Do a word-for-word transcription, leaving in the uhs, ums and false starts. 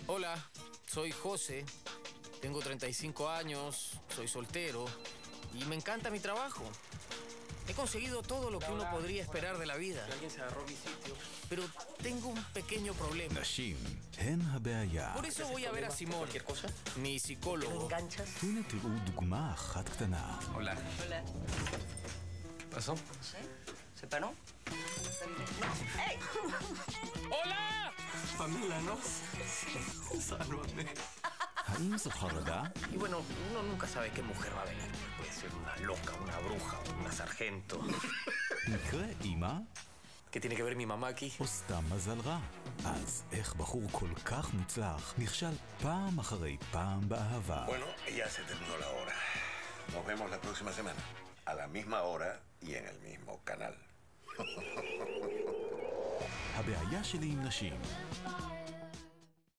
Hola, soy José, tengo treinta y cinco años, soy soltero y me encanta mi trabajo. He conseguido todo lo que uno podría esperar de la vida. Alguien se agarró mi sitio. Pero tengo un pequeño problema. נשים הן הבעיה. Por eso voy a ver a Simón, ¿Cualquier cosa? mi psicólogo. ¿Enganchas? הנה תראו דוגמה אחת קטנה. Hola. Hola. ¿Pasó? ¿Sí? ¿Se paró? ¡Ey! ¡Hola! Pamela, ¿no? Sálvame. האם זו חרדה? Y bueno, uno nunca sabe qué mujer va a venir. Puede ser una loca, una bruja, una sargento. מקרה אימא? ¿Qué tiene que ver mi mamá aquí? או סתם מזל רע? אז איך בחור כל כך מוצלח נכשל פעם אחרי פעם באהבה? Bueno, ya se terminó la hora. Nos vemos la próxima semana. A la misma hora y en el mismo canal. הבעיה שלי עם נשים.